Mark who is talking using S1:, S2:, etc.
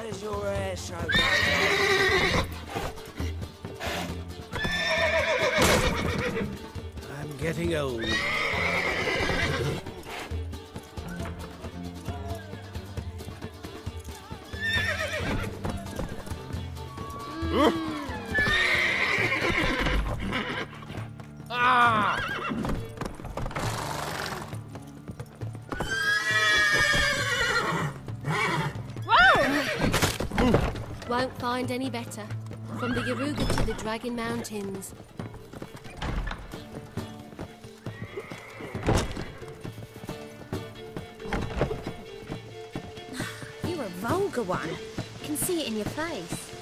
S1: is your hair so I'm getting old. Ah!
S2: Won't find any better. From the Yaruga to the Dragon Mountains.
S3: You're a vulgar one. I can see it in your face.